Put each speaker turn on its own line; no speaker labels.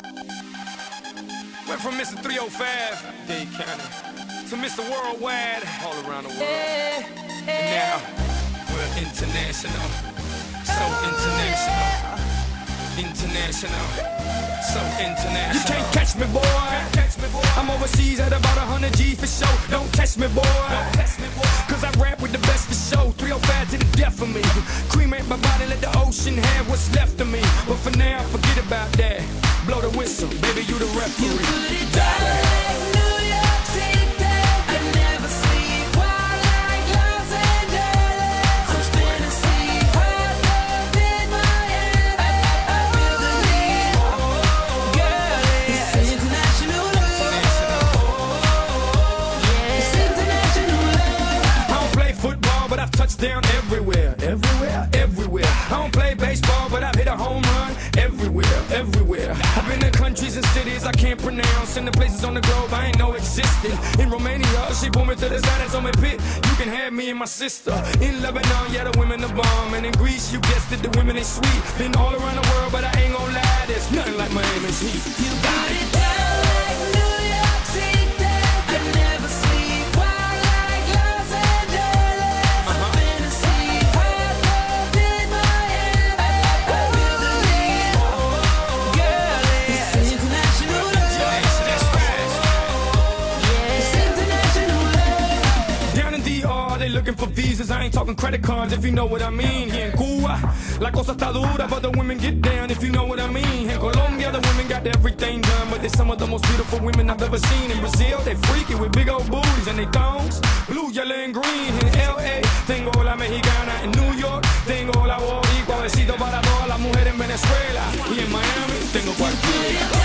Went from Mr. 305, Dade County, to Mr. Worldwide, all around the world. And now, we're international, so international, international, so international. You can't catch me, boy. I'm overseas at about 100 G's for show. Don't test me, boy. Cause I rap with the best for show. 305 to the death of me. Cremate my body, let the ocean have what's left of me. But for now, forget about that. Blow the whistle, baby, you the referee.
You put it down like New York City. I never sleep while like Los Angeles. I'm spinning sleep hard up in Miami. I feel the need, girl, it's international love. Yeah, it's international love.
I don't play football, but I've touched down everywhere, everywhere, everywhere. I don't play baseball, but I've hit a home run everywhere, everywhere. I've been to countries and cities I can't pronounce, and the places on the globe I ain't know existed. In Romania, she pulled me to the side and told me, Pit, you can have me and my sister. In Lebanon, yeah, the women are bomb. And in Greece, you guessed it, the women ain't sweet. Been all around the world, but I ain't gon' lie, there's nothing like Miami's heat.
You put it down like New York City. I never sleep while like Los Angeles. I'm spinning sleep hard up in Miami. I feel the need, girl, it's international love. Yeah, it's international love.
Down in DR, they looking for visas. I ain't talking credit cards, if you know what I mean. Here in Cuba, la cosa está dura, but the women get down, if you know what I mean. In Colombia, the women got everything done, but they're some of the most beautiful women I've ever seen. In Brazil, they freaky with big old booties and they thongs, blue, yellow, and green. In LA, tengo la mexicana. In New York, tengo la boricua. Besito para todas las mujeres en Venezuela. Y en Miami, tengo cualquiera.